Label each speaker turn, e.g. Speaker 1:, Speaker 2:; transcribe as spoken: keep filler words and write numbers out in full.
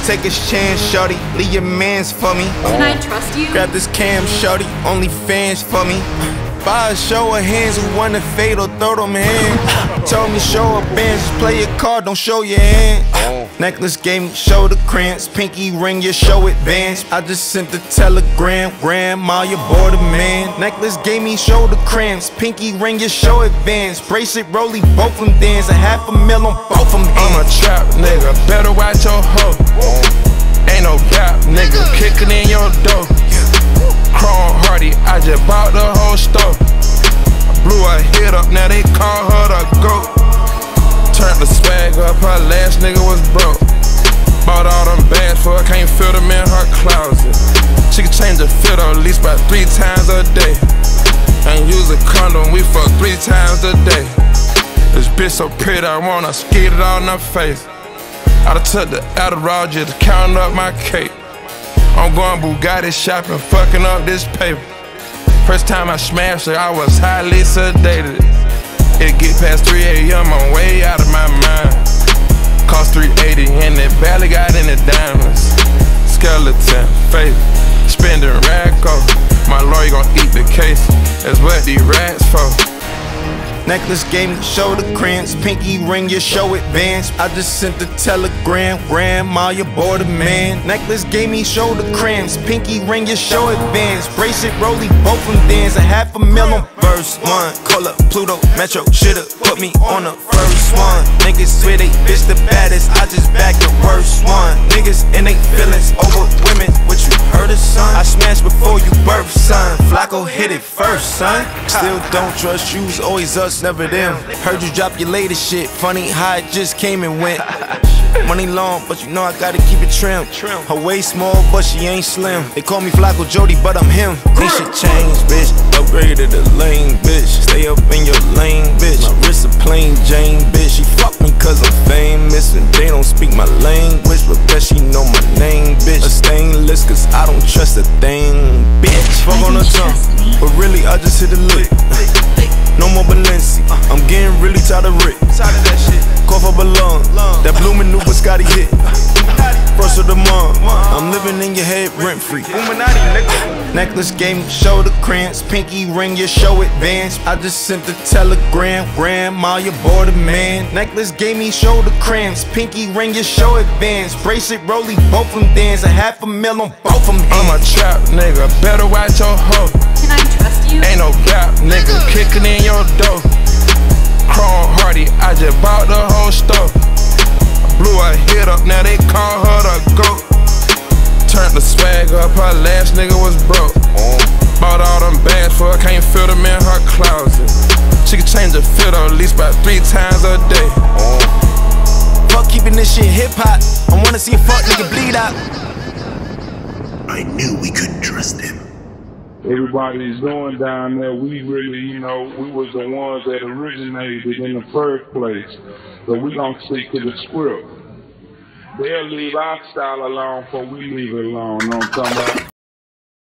Speaker 1: take a chance, shorty. Leave your mans for me.
Speaker 2: Can I trust you?
Speaker 1: Grab this cam, shorty. Only fans for me. Buy a show of hands who want to fade or throw them hands. Told me show a bands, just play your card, don't show your hand. Necklace gave me shoulder cramps, pinky ring, your show advance. I just sent the telegram, grandma, you bored a man. Necklace gave me shoulder cramps, pinky ring, your show advance. Bracelet, rollie, both them dance, a half a mil on both them hands.
Speaker 3: I'm a trap nigga, better watch your hoe. Ain't no doubt, nigga, kicking in your door. Chrome Hardy, I just bought the whole store. I blew her head up, now they call her the GOAT. Turned the swag up, her last nigga was broke. Bought all them bags for her, can't fit them in her closet. She can change the filter at least about three times a day. Ain't use a condom, we fuck three times a day. This bitch so pretty, I wanna skid it all in her face. I done took the Adderall just to count up my cake. I'm going Bugatti shopping, fucking up this paper. First time I smashed her, I was highly sedated. It get past three A M, I'm way out of my mind. Cost three eighty and it barely got any diamonds. Skeleton, face, spending rag off. My lawyer gon' eat the case, that's what these rats for.
Speaker 1: Necklace gave me shoulder cramps, pinky ring, your show advance. I just sent the telegram, grandma, you bored a man. Necklace gave me shoulder cramps, pinky ring, your show advance. Bracelet, rollie, both them dance, a half a mil on verse one. Call up Pluto, Metro, should've put me on the first one. Niggas swear they bitch the baddest, I just back the worst one. Niggas and they feelings over women, what you heard of, son? I smashed before you birth, son. Flacco hit it first, son. Still don't trust you, it's always us, never them. Heard you drop your latest shit, funny how it just came and went. Money long, but you know I gotta keep it trim. Her waist small, but she ain't slim. They call me Flacco Jody, but I'm him. This shit changed, bitch. Upgraded the lane, bitch. Stay up in your lane, bitch. My wrist a plain Jane, bitch. She fuck me cause I'm famous and they don't speak my language, but bet she know my name, bitch. A stainless cause I don't trust a thing, bitch. Fuck on her tongue, but really I just hit a lick. No more Balenci, I'm getting really tired of Rick. Cough up a lung, that blue maneuver Scotty hit. First of the month, I'm living in your head rent free. Necklace gave me shoulder cramps, pinky ring, your show advance. I just sent the telegram, grandma, you bored a man. Necklace gave me shoulder cramps, pinky ring, your show advance. Bracelet, rollie, both them dance, a half a mil on both them hands.
Speaker 3: I'm a trap nigga, better watch your hoe.
Speaker 2: Can I trust you?
Speaker 3: Ain't no doubt, nigga, kicking in your door. Chrome Hardy, I just bought the whole store. I blew her head up, now they call her the GOAT. Turned the swag up, her last nigga was broke. Bought all them bags for her, can't fit them in her closet. She can change the filter at least about three times a day.
Speaker 1: Fuck keeping this shit hip hop, I wanna see a fuck nigga bleed out.
Speaker 4: I knew we couldn't trust him.
Speaker 5: Everybody's doing down there, we really, you know, we was the ones that originated in the first place. So we gonna stick to the script. They'll leave our style alone before we leave it alone, you know what I'm talking about?